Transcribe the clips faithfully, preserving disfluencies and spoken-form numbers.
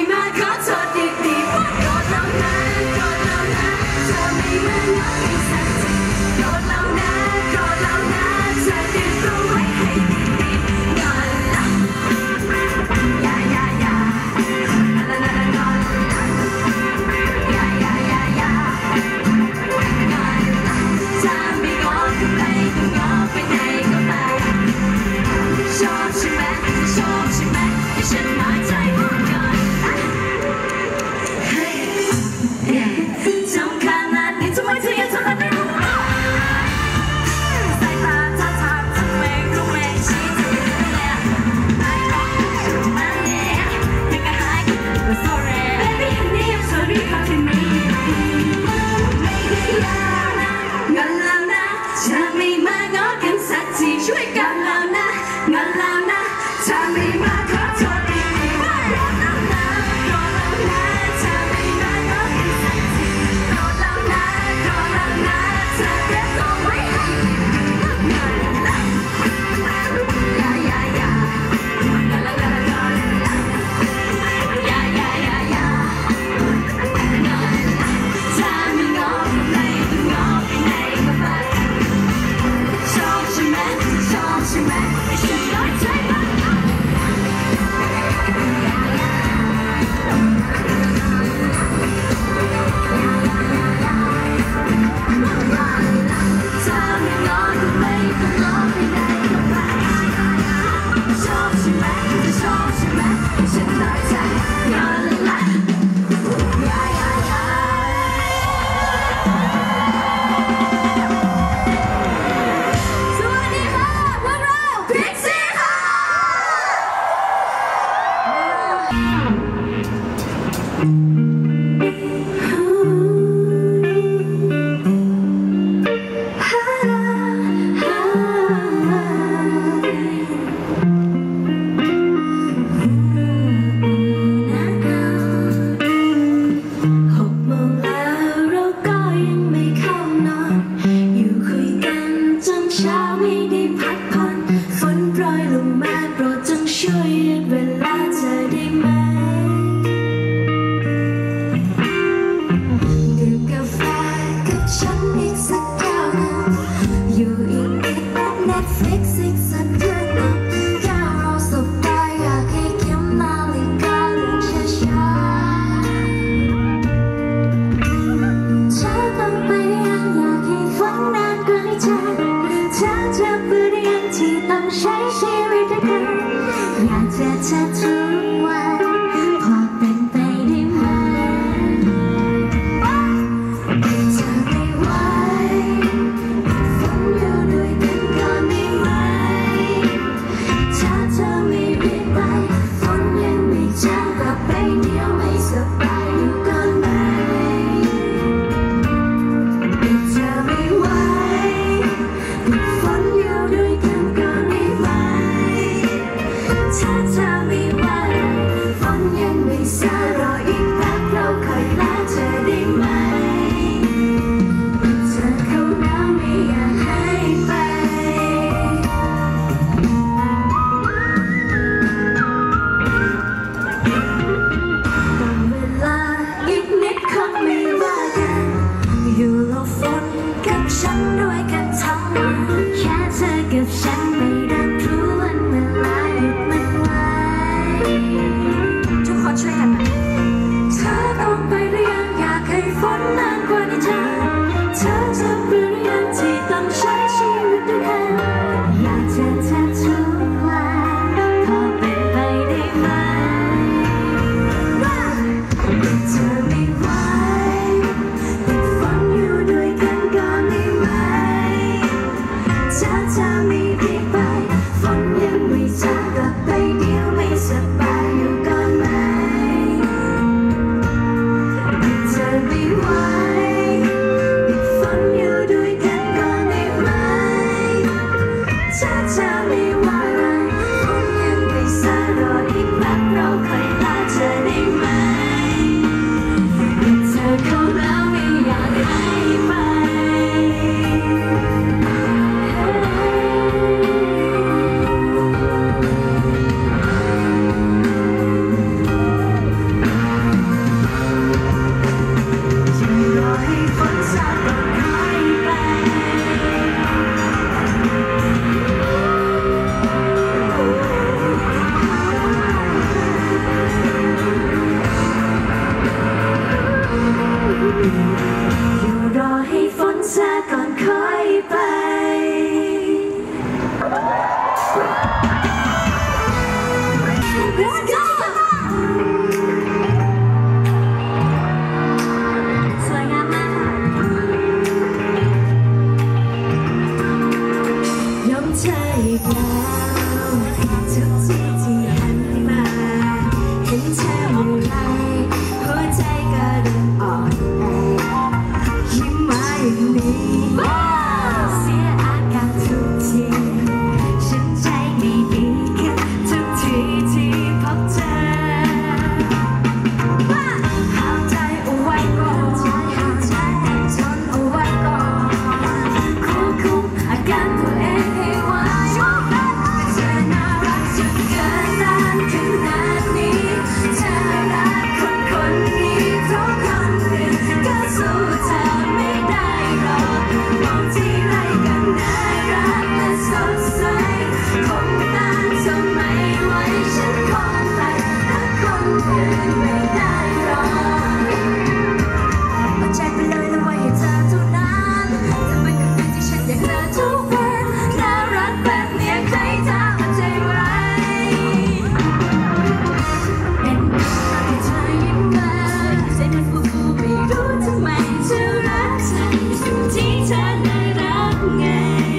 มาขอโทษดีๆโกรธแล้วนะโกรธแล้วนะเธอไม่มาง้ออีกสักทีโกรธแล้วนะโกรธแล้วนะเธอเตรียมตัวไว้ให้ดีๆงอนละอย่าอย่าอย่าละละละงอนละอย่าอย่าอย่าอย่างอนละถ้าไม่ง้อก็ไม่ต้องง้อไปไหนก็ไปชอบใช่ไหมชอบใช่ไหมให้ฉันน้อยใจก่อนเฮ้ยจำขนาดนี้ทำไมเธอยังทำแบบนี้สายตาท่าทางทำไมรู้ไหมชี้เธอเนี่ยไม่บอกมันเนี่ยยังไงหายก็ sorry baby honey I'm sorry for me ไม่ได้ยาวนะงอนแล้วนะจะไม่มาง้อกันสักทีช่วยกันแล้วนะงอนแล้วนะถ้าไม่มาขอโทษดีๆโกรธแล้วนะโกรธแล้วนะถ้าไม่มาง้อกันสักทีโกรธแล้วนะโกรธแล้วนะเธอเตรียมตัวไว้ให้ดีๆงอนละอย่าอย่าอย่างอนละละงอนละอย่าอย่าอย่าอย่างอนละถ้าไม่ง้อก็ไม่ต้องง้อไปไหนก็ไปชอบใช่ไหมชอบใช่ไหมให้ฉันน้อยใจบ้างถ้าไม่ง้อก็ไม่ต้องง้อไปไหนก็ไปชอบใช่ไหมจะชอบใช่ไหมให้ฉันน้อยใจงอนละอย่าอย่าอย่าสวัสดีค่ะพวกเราพิกซี่ค่ะหกโมงแล้วเราก็ยังไม่เข้านอนอยู่คุยกันจนเช้าไม่ได้พักผ่อนฝนโปรยลงมาโปรดจงช่วยยืดเวลาเธอได้ไหมดื่มกาแฟกับฉันอีกสักแก้วหนึ่งอยู่อีกนิดนัด Netflix อีกสักเรื่องหนึ่งแก้วเราสบตาอยากให้เข็มนาฬิกาเดินช้าๆเธอต้องไปหรือยังอยากให้ฝันนานกว่านี้เธอเธอจะเบื่อหรือยังที่ต้องใช้ชีวิตด้วยกันอยากเจอเธอทุกวันพอเป็นไปได้ไหมเธอไม่ไหวฝันอยู่ด้วยกันก่อนได้ไหมถ้าเธอไม่รีบไปฝนยังไม่จางกลับไปเดียวไม่สบายอยู่ก่อนไหมเธอไม่ไหวฝนอยู่ด้วยกันก่อนได้ไหมถ้าเธอไม่ไหวฝนยังไม่ซารออีกแป๊บเราคอยลาเธอได้ไหมเธอเขาหนาวไม่อยากให้ไปต้องเวลาอีกนิดคงไม่ว่ากันอยู่หลบฝนกับฉันด้วยกันทั้งวันแค่เธอกับฉันไม่รับรู้วันเวลาหยุดมันไว้ทุกคนช่วยกันนะเธอต้องไปหรือยังอยากให้ฝนนานกว่านี้เธอเธอจะเบื่อหรือยังที่ต้องใช้ชีวิตด้วยกันอยากเจอเธอทุกวันพอเป็นไปได้ไหมเธอไม่ไหวติดฝนอยู่ด้วยกันก่อนได้ไหมถ้าเธอไม่รีบไปฝนยังไม่จางกลับไปเดียวไม่สบายอยู่ก่อนไหมเธอไม่ไหวติดฝนอยู่ด้วยกันก่อนได้ไหมไม่ได้หรอกเอาใจไปเลยแล้วไว้ให้เธอเท่านั้นจะเป็นคนอื่นที่ฉันอยากเจอทุกวันน่ารักแบบเนี้ยใครจะเอาใจไว้เห็นตอนที่เธอยิ้มมาใจมันฟูฟูไม่รู้ทำไมเธอรักฉันที่เธอน่ารักไง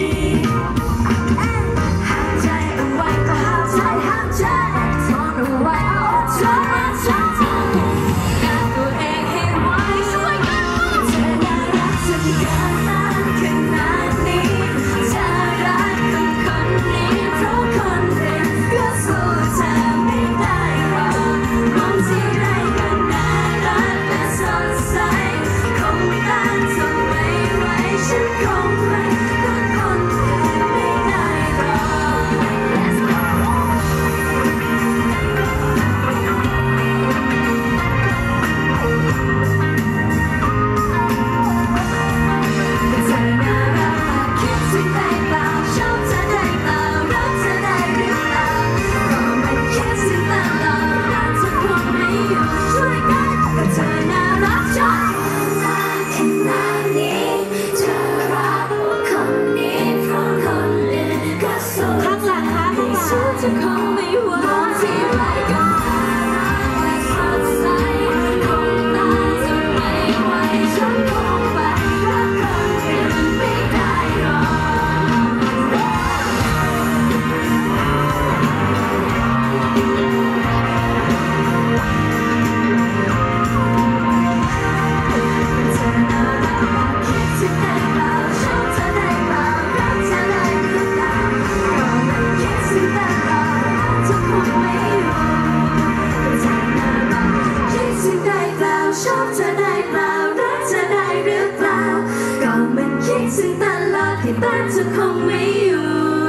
ห้ามใจเอาไว้ก็ห้ามใจห้ามใจทนเอาไว้เอาทนมาทนเธอกันตัวเองให้ไว้ช่วยกันเธอน่ารักจนเกินต้านขนาดนี้เธอรักคนคนนี้เพราะคนเดียวก็สู้เธอไม่ได้หรอกมองที่ไรก็น่ารักและสดใสคงต้านทนไม่ไหวฉันคงไม่รักคนเดียวไม่ได้หรอก Let's go เธอน่ารักมากคิดถึงได้เปล่าชอบเธอได้เปล่ารักเธอได้หรือเปล่าก็ไม่คิดถึงตลอดรักเธอคงไม่อยู่ช่วยกันก็เธอน่ารักชอบรักขนาดนี้เธอรักคนนี้เพราะคนอื่นก็สู้ข้างหลังค่ะข้างหลังสู้จะคงไม่ไหวมองที่ไรก็น่ารักและสดใสคงต้านทนไม่ไหวฉันคงไปรักคนอื่นไม่ได้หรอกเธอน่ารักมากคิดถึงได้เปล่าชอบเธอได้เปล่ารักเธอได้หรือเปล่าก็ไม่คิดถึงตลอดเธอคงไม่อยู่เธอน่ารักคิดถึงได้เปล่าชอบเธอได้เปล่ารักเธอได้หรือเปล่าก็มันคิดถึงตลอดที่ต้านเธอคงไม่อยู่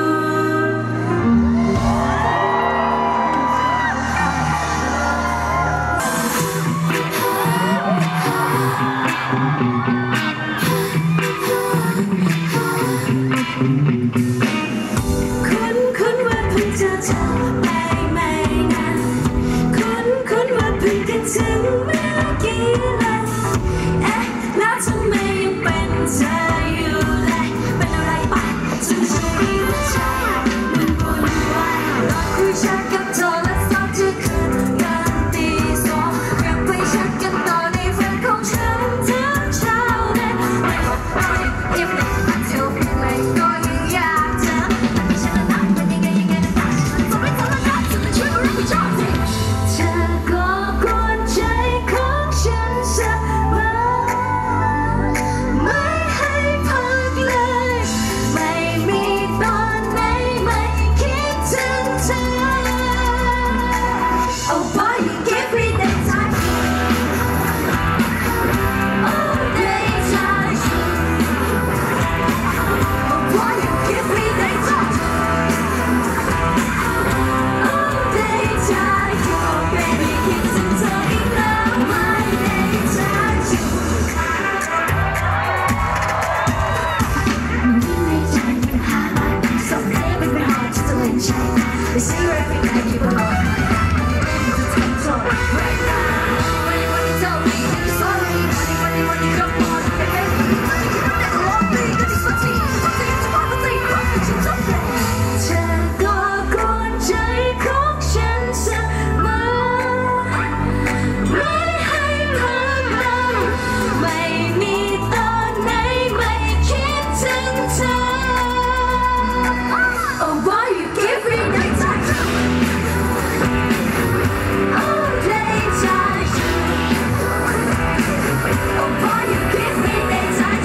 คุ้นคุ้นว่าเพิ่งเจอเธอไม่ไม่นานคุ้นคุ้นว่าเพิ่งคิดถึงเมื่อกี้เลยเอ๊ะแล้วทำไมยังเป็นเธออยู่เลยเป็นอะไรไปถึงช่วยหัวใจมันวุ่นวายรอคุยแชทกับเธอและสอบจะคืนกันตีสองอยากไปแชทกันต่อในเฟซของฉันทั้งเช้าเลยไม่ว่าไปอีฟเลยเที่ยวไปไหนก็ยังอยากเจอแต่ฉันน่ะเป็นยังไงยังไงนะฉันไม่ทำแล้วนะฉันจะช่วยรับผิดชอบสิเธอก็กวนใจของฉันเสมอไม่ให้พักเลยไม่มีตอนไหนไม่คิดถึงเธอ Oh boy you give me that time all day time Oh boy you give me that time all day time Oh baby คิดถึงเธออีกแล้ว my day time มันยิ่งในใจมันหาบ้านส่งเพลงเป็นไปหอดจะเล่นใจไปซื้อ every night you belong So right now when you when you tell me you're sorry when you when you when you come on baby when you come back love me that is something something to want to say something to something เธอก็กวนใจของฉันเสมอไม่ให้พักเลยไม่มีตอนไหนไม่คิดถึงเธอ Oh boy you give me that time all day time Oh boy you give me that time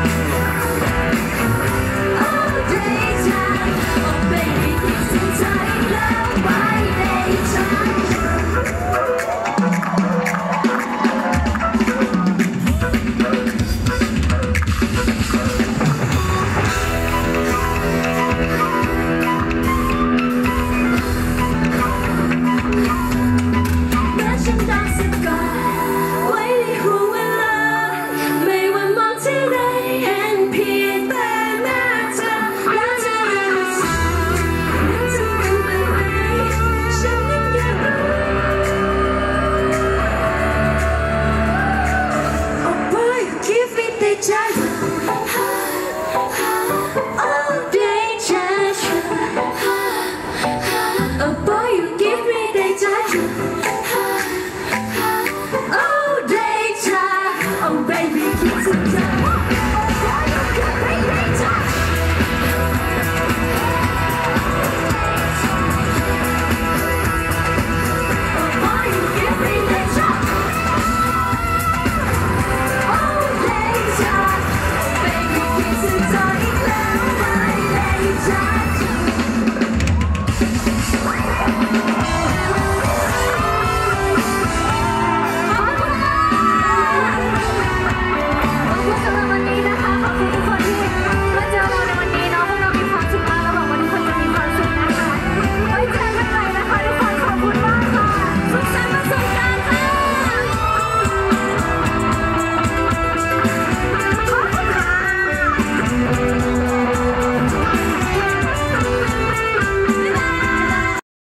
all day time Oh baby คิดถึงเธออีกแล้ว my day time เมื่อฉันดังสักก่อน